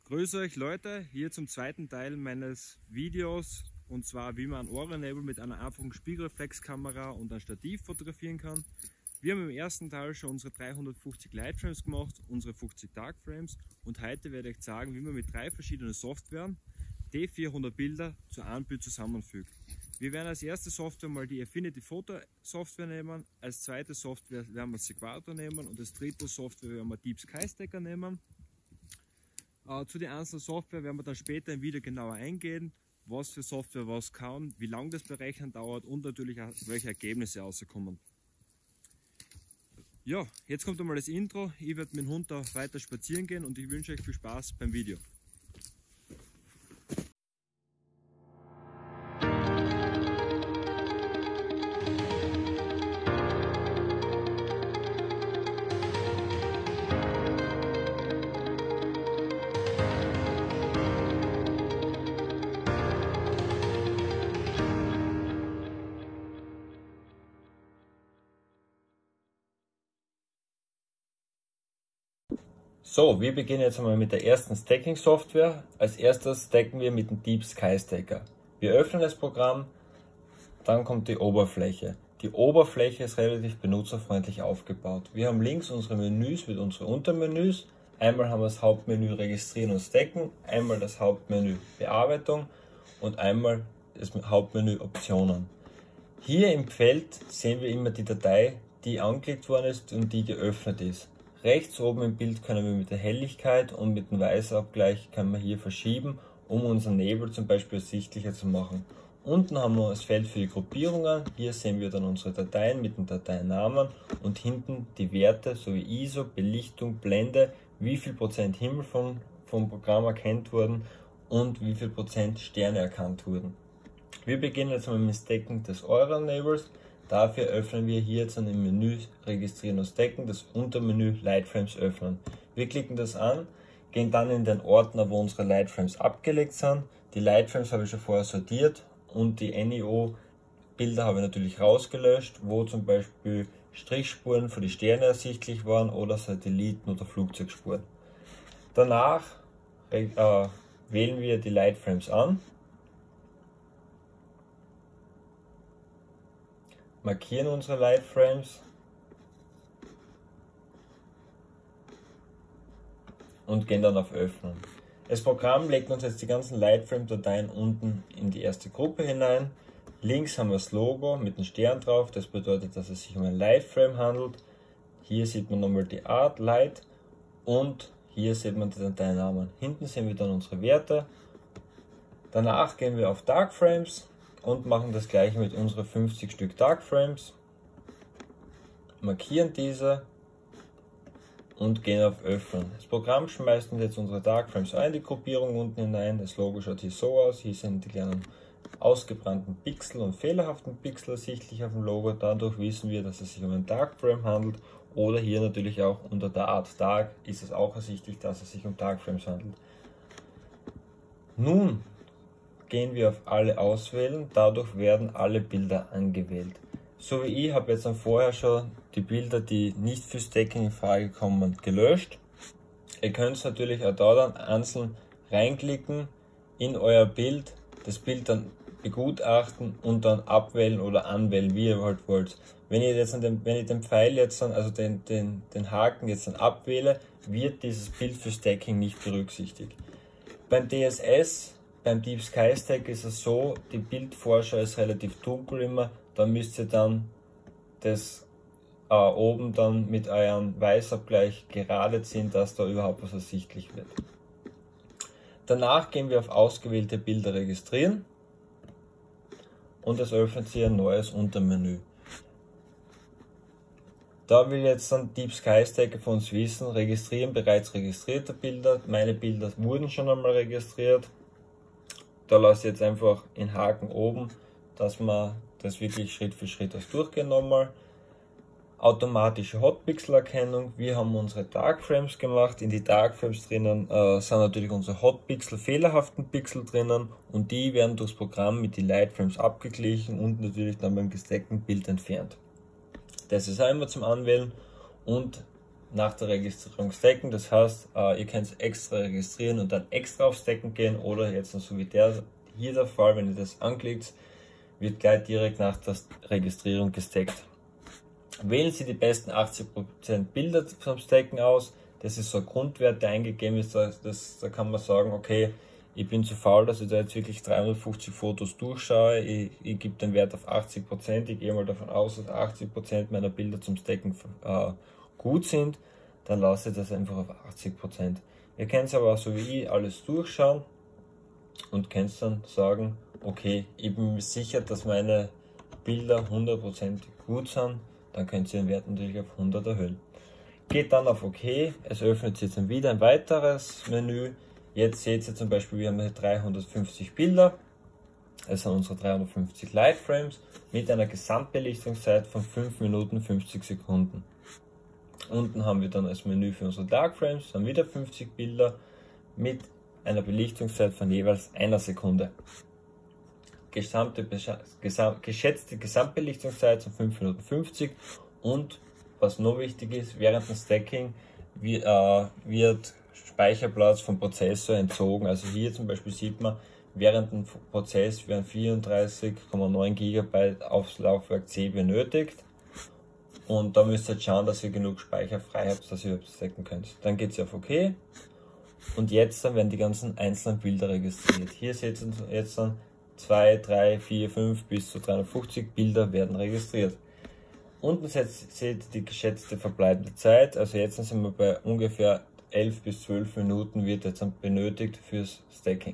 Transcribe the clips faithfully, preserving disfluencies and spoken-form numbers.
Grüße euch Leute, hier zum zweiten Teil meines Videos, und zwar wie man einen Ohrenebel mit einer einfachen Spiegelreflexkamera und einem Stativ fotografieren kann. Wir haben im ersten Teil schon unsere dreihundertfünfzig Lightframes gemacht, unsere fünfzig Darkframes, und heute werde ich zeigen, wie man mit drei verschiedenen Softwaren die vierhundert Bilder zu einem Bild zusammenfügt. Wir werden als erste Software mal die Affinity Photo Software nehmen, als zweite Software werden wir Sequator nehmen und als dritte Software werden wir Deep Sky Stacker nehmen. Uh, zu den einzelnen Software werden wir dann später im Video genauer eingehen, was für Software was kann, wie lange das Berechnen dauert und natürlich auch, welche Ergebnisse rauskommen. Ja, jetzt kommt einmal das Intro. Ich werde mit dem Hund da weiter spazieren gehen und ich wünsche euch viel Spaß beim Video. So, wir beginnen jetzt einmal mit der ersten Stacking-Software. Als erstes stacken wir mit dem Deep Sky Stacker. Wir öffnen das Programm, dann kommt die Oberfläche. Die Oberfläche ist relativ benutzerfreundlich aufgebaut. Wir haben links unsere Menüs mit unseren Untermenüs. Einmal haben wir das Hauptmenü Registrieren und Stacken, einmal das Hauptmenü Bearbeitung und einmal das Hauptmenü Optionen. Hier im Feld sehen wir immer die Datei, die angeklickt worden ist und die geöffnet ist. Rechts oben im Bild können wir mit der Helligkeit und mit dem Weißabgleich können wir hier verschieben, um unseren Nebel zum Beispiel ersichtlicher zu machen. Unten haben wir das Feld für die Gruppierungen. Hier sehen wir dann unsere Dateien mit den Dateinamen und hinten die Werte sowie I S O, Belichtung, Blende, wie viel Prozent Himmel vom, vom Programm erkannt wurden und wie viel Prozent Sterne erkannt wurden. Wir beginnen jetzt mal mit dem Stacken des Ohrenebels. Dafür öffnen wir hier jetzt im Menü Registrieren und Stacken das Untermenü Lightframes öffnen. Wir klicken das an, gehen dann in den Ordner, wo unsere Lightframes abgelegt sind. Die Lightframes habe ich schon vorher sortiert und die N I O Bilder habe ich natürlich rausgelöscht, wo zum Beispiel Strichspuren für die Sterne ersichtlich waren oder Satelliten oder Flugzeugspuren. Danach äh, wählen wir die Lightframes an. Markieren unsere Lightframes und gehen dann auf Öffnen. Das Programm legt uns jetzt die ganzen Lightframe-Dateien unten in die erste Gruppe hinein. Links haben wir das Logo mit dem Stern drauf, das bedeutet, dass es sich um ein Lightframe handelt. Hier sieht man nochmal die Art Light und hier sieht man die Dateinamen. Hinten sehen wir dann unsere Werte. Danach gehen wir auf Darkframes und machen das gleiche mit unseren fünfzig Stück Darkframes, markieren diese und gehen auf Öffnen. Das Programm schmeißt uns jetzt unsere Darkframes ein, die Gruppierung unten hinein. Das Logo schaut hier so aus. Hier sind die kleinen ausgebrannten Pixel und fehlerhaften Pixel ersichtlich auf dem Logo. Dadurch wissen wir, dass es sich um ein Darkframe handelt, oder hier natürlich auch unter der Art Dark ist es auch ersichtlich, dass es sich um Darkframes handelt. Nun gehen wir auf alle auswählen, dadurch werden alle Bilder angewählt. So wie ich habe jetzt dann vorher schon die Bilder, die nicht für Stacking in Frage kommen, gelöscht. Ihr könnt natürlich auch da dann einzeln reinklicken in euer Bild, das Bild dann begutachten und dann abwählen oder anwählen, wie ihr halt wollt. Wenn ich jetzt an dem, wenn ich den Pfeil jetzt dann, also den, den, den Haken jetzt dann abwähle, wird dieses Bild für Stacking nicht berücksichtigt. Beim D S S, beim Deep Sky Stack ist es so, die Bildvorschau ist relativ dunkel immer, da müsst ihr dann das äh, oben dann mit eurem Weißabgleich gerade ziehen, dass da überhaupt was ersichtlich wird. Danach gehen wir auf ausgewählte Bilder registrieren und es öffnet sich ein neues Untermenü. Da will jetzt dann Deep Sky Stacker von uns wissen, registrieren bereits registrierte Bilder. Meine Bilder wurden schon einmal registriert. Da lasse ich jetzt einfach in Haken oben, dass man das wirklich Schritt für Schritt das durchgehen nochmal. Automatische Hotpixel-Erkennung. Wir haben unsere Darkframes gemacht. In die Darkframes drinnen äh, sind natürlich unsere Hotpixel, fehlerhaften Pixel drinnen und die werden durchs Programm mit den Lightframes abgeglichen und natürlich dann beim gestackten Bild entfernt. Das ist einmal zum Anwählen und nach der Registrierung stacken. Das heißt, ihr könnt extra registrieren und dann extra auf Stacken gehen, oder jetzt so wie der hier der Fall, wenn ihr das anklickt, wird gleich direkt nach der Registrierung gestackt. Wählen Sie die besten achtzig Prozent Bilder zum Stacken aus. Das ist so ein Grundwert, der eingegeben ist. Das, das, da kann man sagen, okay, ich bin zu faul, dass ich da jetzt wirklich dreihundertfünfzig Fotos durchschaue. Ich, ich gebe den Wert auf achtzig Prozent. Ich gehe mal davon aus, dass achtzig Prozent meiner Bilder zum Stacken äh, gut sind. Dann lasse ich das einfach auf achtzig Prozent. Ihr könnt aber auch so wie ich alles durchschauen und könnt dann sagen, okay, ich bin mir sicher, dass meine Bilder hundert Prozent gut sind. Dann könnt ihr den Wert natürlich auf hundert erhöhen. Geht dann auf OK, es öffnet sich dann wieder ein weiteres Menü. Jetzt seht ihr zum Beispiel, wir haben hier dreihundertfünfzig Bilder. Es sind unsere dreihundertfünfzig Lightframes mit einer Gesamtbelichtungszeit von fünf Minuten fünfzig Sekunden. Unten haben wir dann das Menü für unsere Darkframes, dann wieder fünfzig Bilder mit einer Belichtungszeit von jeweils einer Sekunde. Gesamte, gesam, geschätzte Gesamtbelichtungszeit von fünf Minuten fünfzig, und was noch wichtig ist, während dem Stacking wird, äh, wird Speicherplatz vom Prozessor entzogen. Also hier zum Beispiel sieht man, während dem Prozess werden vierunddreißig Komma neun Gigabyte aufs Laufwerk C benötigt, und da müsst ihr jetzt schauen, dass ihr genug Speicher frei habt, dass ihr überhaupt stacken könnt. Dann geht es auf OK, und jetzt dann werden die ganzen einzelnen Bilder registriert. Hier seht ihr jetzt dann zwei, drei, vier, fünf bis zu dreihundertfünfzig Bilder werden registriert. Unten seht ihr die geschätzte verbleibende Zeit, also jetzt sind wir bei ungefähr elf bis zwölf Minuten wird jetzt benötigt fürs Stacking.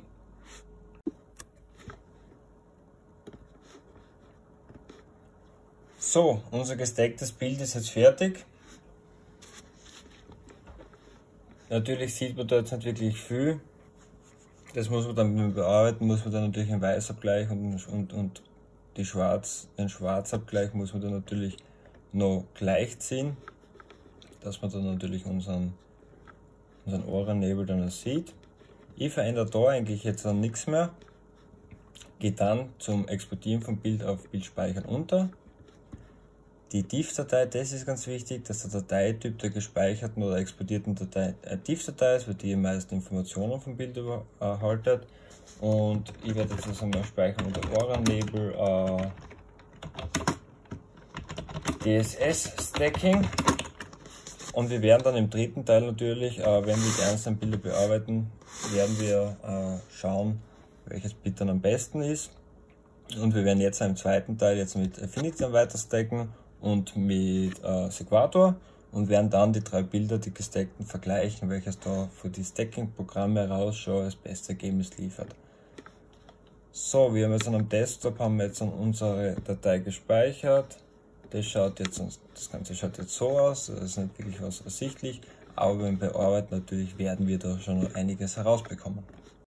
So, unser gestacktes Bild ist jetzt fertig. Natürlich sieht man da jetzt nicht wirklich viel. Das muss man dann bearbeiten, muss man dann natürlich einen Weißabgleich und, und, und die Schwarz, den Schwarzabgleich muss man dann natürlich noch gleich ziehen, dass man dann natürlich unseren, unseren Ohrennebel dann sieht. Ich verändere da eigentlich jetzt dann nichts mehr. Gehe dann zum Exportieren vom Bild auf Bildspeichern unter. Die T I F F-Datei, das ist ganz wichtig, dass der Dateityp der gespeicherten oder exportierten Datei eine T I F F-Datei ist, weil die die meisten Informationen vom Bild erhaltet. Und ich werde jetzt das einmal speichern unter Ohrennebel äh, D S S-Stacking. Und wir werden dann im dritten Teil natürlich, äh, wenn wir die einzelnen Bilder bearbeiten, werden wir äh, schauen, welches Bild dann am besten ist. Und wir werden jetzt im zweiten Teil jetzt mit Affinity weiter stacken und mit äh, Sequator, und werden dann die drei Bilder, die gestackten, vergleichen, welches da für die Stacking-Programme heraus schon das beste Ergebnis liefert. So, wir haben jetzt am Desktop haben wir jetzt unsere Datei gespeichert. Das schaut jetzt, das Ganze schaut jetzt so aus, das ist nicht wirklich was ersichtlich, aber beim Bearbeiten natürlich werden wir da schon noch einiges herausbekommen.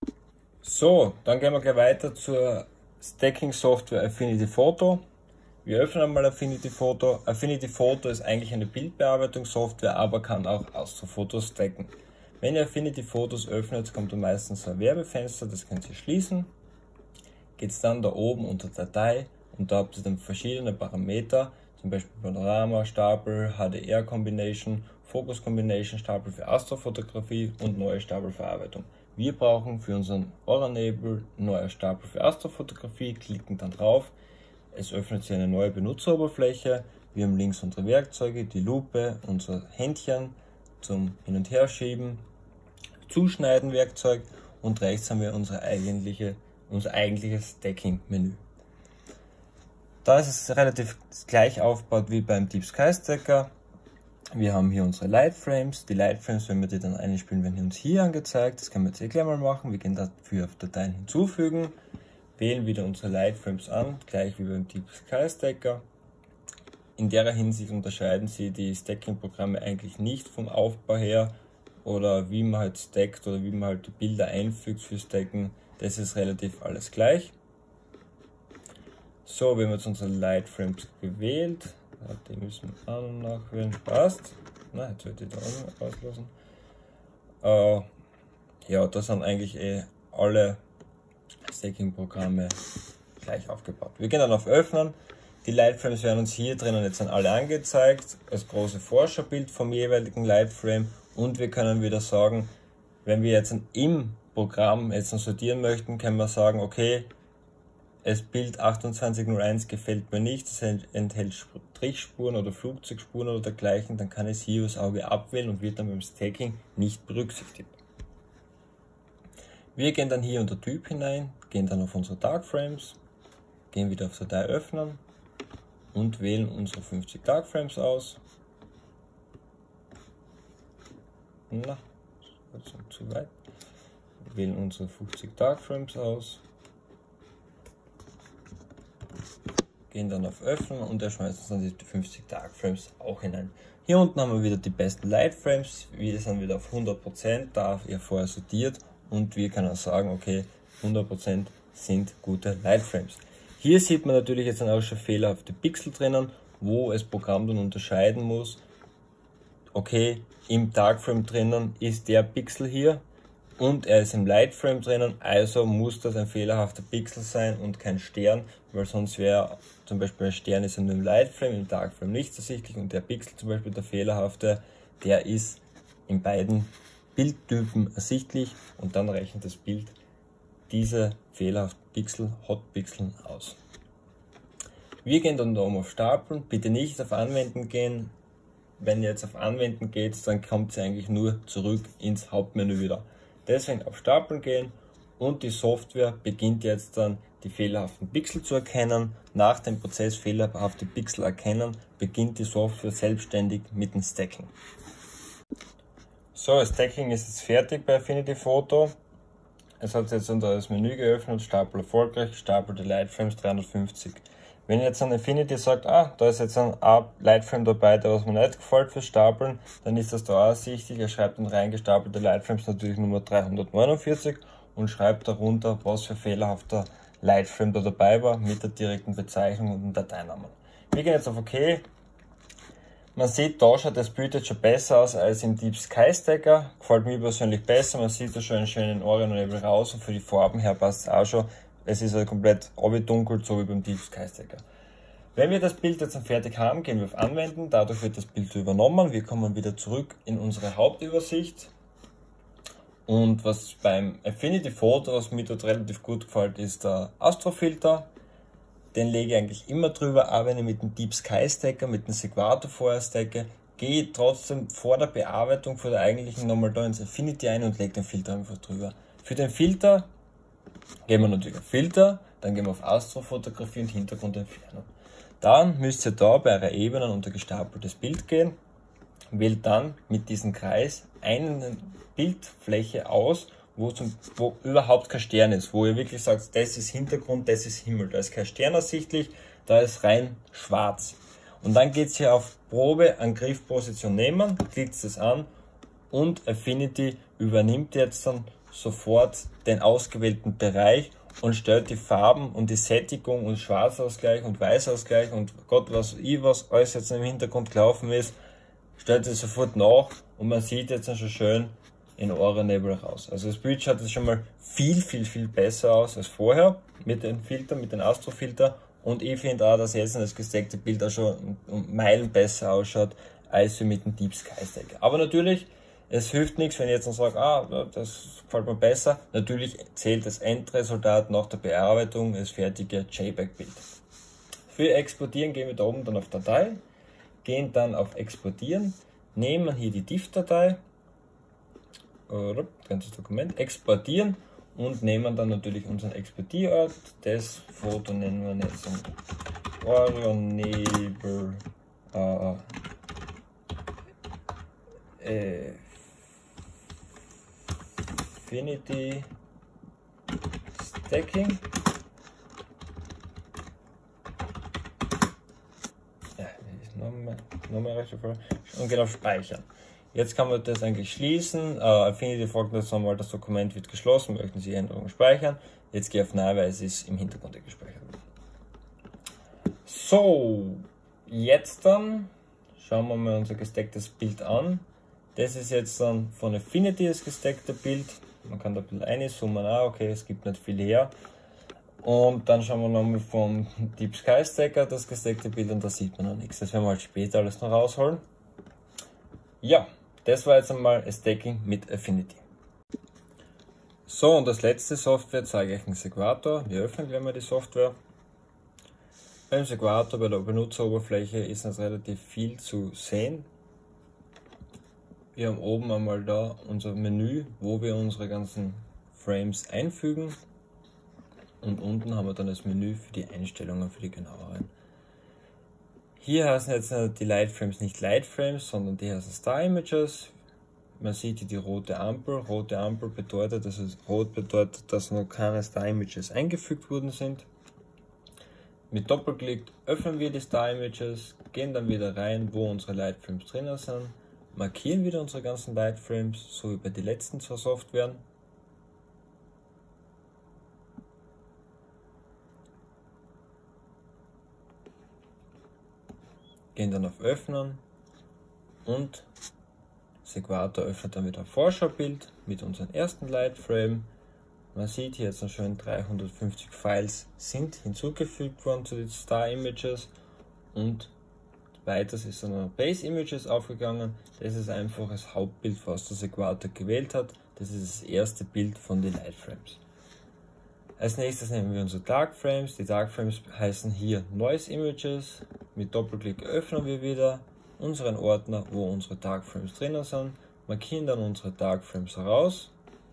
So, dann gehen wir gleich weiter zur Stacking-Software Affinity Photo. Wir öffnen einmal Affinity Photo. Affinity Photo ist eigentlich eine Bildbearbeitungssoftware, aber kann auch Astrofotos stacken. Wenn ihr Affinity Photos öffnet, kommt dann meistens ein Werbefenster, das könnt ihr schließen. Geht es dann da oben unter Datei, und da habt ihr dann verschiedene Parameter, zum Beispiel Panorama, Stapel, H D R Combination, Focus Combination, Stapel für Astrofotografie und neue Stapelverarbeitung. Wir brauchen für unseren Ohrennebel neue Stapel für Astrofotografie, klicken dann drauf. Es öffnet sich eine neue Benutzeroberfläche. Wir haben links unsere Werkzeuge, die Lupe, unser Händchen zum Hin- und Herschieben, Zuschneiden Werkzeug, und rechts haben wir unsere eigentliche, unser eigentliches Stacking-Menü. Da ist es relativ gleich aufgebaut wie beim Deep Sky Stacker. Wir haben hier unsere Lightframes. Die Lightframes, wenn wir die dann einspielen, werden uns hier angezeigt. Das können wir jetzt eh gleich mal machen. Wir gehen dafür auf Dateien hinzufügen, wählen wieder unsere Lightframes an, gleich wie beim Deep Sky Stacker. In der Hinsicht unterscheiden sie die Stacking-Programme eigentlich nicht vom Aufbau her, oder wie man halt stackt oder wie man halt die Bilder einfügt für Stacken. Das ist relativ alles gleich. So, wir haben jetzt unsere Lightframes gewählt. Die müssen wir an- und nachwählen. Passt. Na, jetzt wird die da auch auslassen. Äh, ja, das sind eigentlich eh alle Stacking-Programme gleich aufgebaut. Wir gehen dann auf Öffnen. Die Lightframes werden uns hier drinnen jetzt dann alle angezeigt, als große Vorschaubild vom jeweiligen Lightframe, und wir können wieder sagen, wenn wir jetzt im Programm jetzt noch sortieren möchten, können wir sagen, okay, das Bild achtundzwanzig null eins gefällt mir nicht, es enthält Strichspuren oder Flugzeugspuren oder dergleichen, dann kann ich es hier übers Auge abwählen und wird dann beim Stacking nicht berücksichtigt. Wir gehen dann hier unter Typ hinein, gehen dann auf unsere Dark Frames, gehen wieder auf Datei öffnen und wählen unsere fünfzig Dark Frames aus. Na, das ist zu weit. Wir wählen unsere fünfzig Dark Frames aus, gehen dann auf Öffnen und er schmeißt uns dann die fünfzig Dark Frames auch hinein. Hier unten haben wir wieder die besten Light Frames, wir sind wieder auf hundert Prozent, da auf ihr vorher sortiert, und wir können sagen, okay, hundert Prozent sind gute Light Frames. Hier sieht man natürlich jetzt dann auch schon fehlerhafte Pixel drinnen, wo das Programm dann unterscheiden muss, okay, im Darkframe drinnen ist der Pixel hier und er ist im Lightframe drinnen, also muss das ein fehlerhafter Pixel sein und kein Stern, weil sonst wäre zum Beispiel ein Stern ist ja nur im Lightframe, im Darkframe nicht ersichtlich, und der Pixel zum Beispiel, der fehlerhafte, der ist in beiden Bildtypen ersichtlich, und dann rechnet das Bild diese fehlerhaften Pixel, Hotpixeln aus. Wir gehen dann da oben auf Stapeln, bitte nicht auf Anwenden gehen. Wenn ihr jetzt auf Anwenden geht, dann kommt ihr eigentlich nur zurück ins Hauptmenü wieder. Deswegen auf Stapeln gehen, und die Software beginnt jetzt dann die fehlerhaften Pixel zu erkennen. Nach dem Prozess fehlerhafte Pixel erkennen, beginnt die Software selbstständig mit dem Stacking. So, das Stacking ist jetzt fertig bei Affinity Photo. Es hat jetzt unter das Menü geöffnet, Stapel erfolgreich, Stapel die Lightframes dreihundertfünfzig. Wenn jetzt an Affinity sagt, ah, da ist jetzt ein Lightframe dabei, der was mir nicht gefällt für Stapeln, dann ist das da ersichtlich. Er schreibt dann reingestapelte Lightframes natürlich Nummer dreihundertneunundvierzig und schreibt darunter, was für fehlerhafter Lightframe da dabei war, mit der direkten Bezeichnung und dem Dateinamen. Wir gehen jetzt auf OK. Man sieht, da schaut das Bild jetzt schon besser aus als im Deep Sky Stacker. Gefällt mir persönlich besser. Man sieht da schon einen schönen Orionebel raus, und für die Farben her passt es auch schon. Es ist halt komplett dunkel, so wie beim Deep Sky Stacker. Wenn wir das Bild jetzt fertig haben, gehen wir auf Anwenden. Dadurch wird das Bild übernommen. Wir kommen wieder zurück in unsere Hauptübersicht. Und was beim Affinity Photo, was mir dort relativ gut gefällt, ist der Astrofilter. Den lege ich eigentlich immer drüber, auch wenn ich mit dem Deep Sky Stacker, mit dem Sequator vorher stacke, gehe trotzdem vor der Bearbeitung, vor der eigentlichen, nochmal da ins Affinity ein und lege den Filter einfach drüber. Für den Filter gehen wir natürlich auf Filter, dann gehen wir auf Astrofotografie und Hintergrundentfernung. Dann müsst ihr da bei eurer Ebenen unter gestapeltes Bild gehen, wählt dann mit diesem Kreis eine Bildfläche aus, Wo, zum, wo überhaupt kein Stern ist, wo ihr wirklich sagt, das ist Hintergrund, das ist Himmel, da ist kein Stern ersichtlich, da ist rein schwarz. Und dann geht es hier auf Probe an Griffposition nehmen, klickt es an, und Affinity übernimmt jetzt dann sofort den ausgewählten Bereich und stellt die Farben und die Sättigung und Schwarzausgleich und Weißausgleich und Gott was ich was alles jetzt im Hintergrund gelaufen ist, stellt es sofort nach, und man sieht jetzt schon schön in Orionebel raus. Also das Bild schaut jetzt schon mal viel, viel, viel besser aus als vorher mit den Filtern, mit den Astrofilter, und ich finde auch, dass jetzt das gestackte Bild auch schon um Meilen besser ausschaut als mit dem Deep Sky Stacker. Aber natürlich, es hilft nichts, wenn ich jetzt noch sage, ah, das gefällt mir besser. Natürlich zählt das Endresultat nach der Bearbeitung, das fertige JPEG-Bild. Für Exportieren gehen wir da oben dann auf Datei, gehen dann auf Exportieren, nehmen hier die D I F-Datei, ganzes Dokument, exportieren und nehmen dann natürlich unseren Exportierort. Das Foto nennen wir jetzt Orionebel äh, Affinity Stacking. Ja, nochmal, nochmal recht und geht auf Speichern. Jetzt kann man das eigentlich schließen. Uh, Affinity folgt das einmal, das Dokument wird geschlossen, möchten Sie Änderungen speichern. Jetzt gehe ich auf Nein, weil es ist im Hintergrund gespeichert. So, jetzt dann schauen wir mal unser gestacktes Bild an. Das ist jetzt dann von Affinity das gestackte Bild. Man kann da ein bisschen einzoomen, auch okay, es gibt nicht viel her. Und dann schauen wir nochmal vom Deep Sky Stacker das gesteckte Bild und da sieht man noch nichts. Das werden wir halt später alles noch rausholen. Ja, das war jetzt einmal ein Stacking mit Affinity. So, und als letzte Software zeige ich einen Sequator. Wir öffnen gleich mal die Software. Beim Sequator, bei der Benutzeroberfläche, ist es relativ viel zu sehen. Wir haben oben einmal da unser Menü, wo wir unsere ganzen Frames einfügen. Und unten haben wir dann das Menü für die Einstellungen, für die genaueren. Hier heißen jetzt die Lightframes nicht Lightframes, sondern die heißen Star Images. Man sieht hier die rote Ampel. Rote Ampel bedeutet, dass es rot bedeutet, dass noch keine Star Images eingefügt worden sind. Mit Doppelklick öffnen wir die Star Images, gehen dann wieder rein, wo unsere Lightframes drinnen sind, markieren wieder unsere ganzen Lightframes, so wie bei den letzten zwei Softwaren. Gehen dann auf Öffnen und Sequator öffnet dann wieder ein Vorschaubild mit unserem ersten Lightframe. Man sieht hier jetzt noch schön dreihundertfünfzig Files sind hinzugefügt worden zu den Star Images und weiters ist dann noch Base Images aufgegangen. Das ist einfach das Hauptbild, was der Sequator gewählt hat. Das ist das erste Bild von den Lightframes. Als nächstes nehmen wir unsere Dark Frames. Die Dark Frames heißen hier Noise Images. Mit Doppelklick öffnen wir wieder unseren Ordner, wo unsere Dark Frames drinnen sind, markieren dann unsere Dark Frames heraus,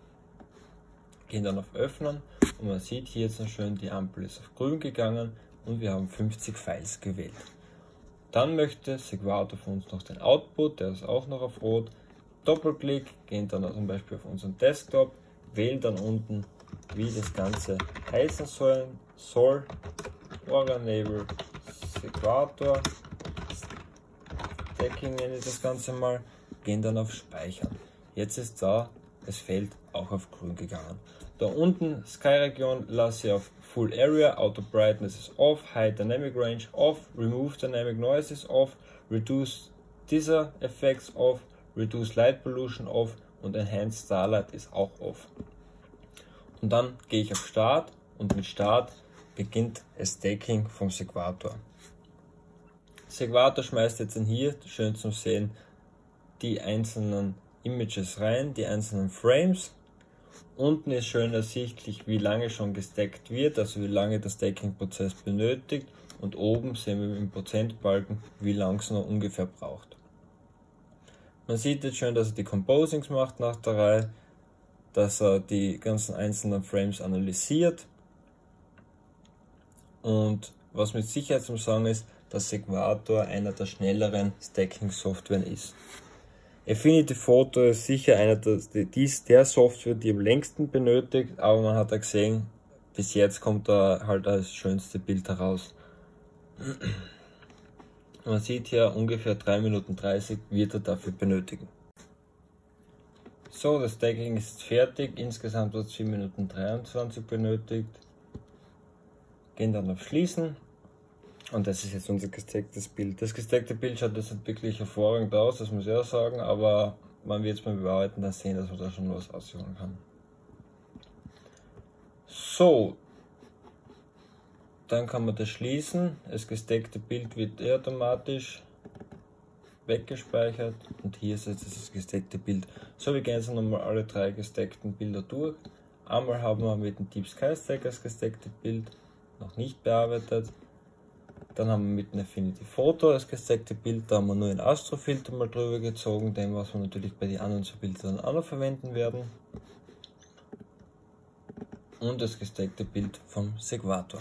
gehen dann auf Öffnen und man sieht hier jetzt noch schön, die Ampel ist auf grün gegangen und wir haben fünfzig Files gewählt. Dann möchte Sequator von uns noch den Output, der ist auch noch auf rot. Doppelklick, gehen dann zum Beispiel auf unseren Desktop, wählen dann unten, wie das Ganze heißen soll, soll Aura Enable Sequator Stacking nenne ich das Ganze mal, gehen dann auf Speichern. Jetzt ist da das Feld auch auf grün gegangen. Da unten Sky Region lasse ich auf Full Area, Auto Brightness ist off, High Dynamic Range off, Remove Dynamic Noise ist off, Reduce Teaser Effects off, Reduce Light Pollution off und Enhanced Starlight ist auch off. Und dann gehe ich auf Start und mit Start beginnt das Stacking vom Sequator. Sequator schmeißt jetzt in hier, schön zum Sehen, die einzelnen Images rein, die einzelnen Frames. Unten ist schön ersichtlich, wie lange schon gestackt wird, also wie lange der Stacking-Prozess benötigt. Und oben sehen wir im Prozentbalken, wie lange es noch ungefähr braucht. Man sieht jetzt schön, dass er die Composings macht nach der Reihe, dass er die ganzen einzelnen Frames analysiert. Und was mit Sicherheit zum Sagen ist, dass Sequator einer der schnelleren Stacking-Softwaren ist. Affinity Photo ist sicher einer der, dies der Software, die am längsten benötigt, aber man hat ja gesehen, bis jetzt kommt da halt das schönste Bild heraus. Man sieht hier ungefähr drei Minuten dreißig wird er dafür benötigen. So, das Stacking ist fertig, insgesamt hat es vier Minuten dreiundzwanzig benötigt. Gehen dann auf Schließen. Und das ist jetzt unser gestecktes Bild. Das gesteckte Bild schaut jetzt nicht wirklich hervorragend aus, das muss ich auch sagen, aber man wird es beim Bearbeiten dann sehen, dass man da schon was ausholen kann. So, dann kann man das schließen. Das gesteckte Bild wird eh automatisch weggespeichert und hier ist jetzt das gesteckte Bild. So, wir gehen jetzt nochmal alle drei gesteckten Bilder durch. Einmal haben wir mit dem Deep Sky Stacker das gesteckte Bild noch nicht bearbeitet. Dann haben wir mit dem Affinity Photo das gesteckte Bild, da haben wir nur ein Astrofilter mal drüber gezogen, den was wir natürlich bei den anderen zwei Bildern auch noch verwenden werden. Und das gesteckte Bild vom Sequator.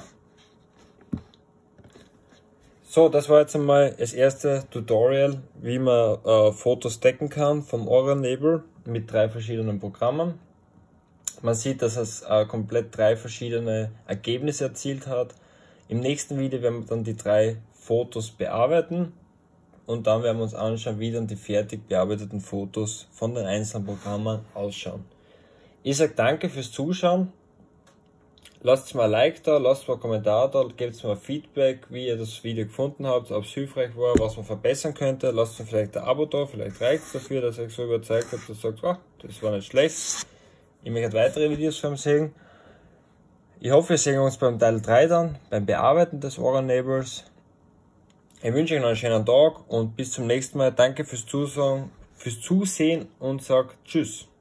So, das war jetzt einmal das erste Tutorial, wie man äh, Fotos stacken kann vom Aura Enable mit drei verschiedenen Programmen. Man sieht, dass es äh, komplett drei verschiedene Ergebnisse erzielt hat. Im nächsten Video werden wir dann die drei Fotos bearbeiten und dann werden wir uns anschauen, wie dann die fertig bearbeiteten Fotos von den einzelnen Programmen ausschauen. Ich sage danke fürs Zuschauen. Lasst mal ein Like da, lasst mal einen Kommentar da, gebt mir Feedback, wie ihr das Video gefunden habt, ob es hilfreich war, was man verbessern könnte. Lasst mir vielleicht ein Abo da, vielleicht reicht es dafür, dass ich so überzeugt habe, dass ihr sagt, oh, das war nicht schlecht. Ich möchte weitere Videos von ihm sehen. Ich hoffe, wir sehen uns beim Teil drei dann, beim Bearbeiten des Ohrenenablers. Ich wünsche euch noch einen schönen Tag und bis zum nächsten Mal. Danke fürs Zusehen, fürs Zusehen und sag Tschüss.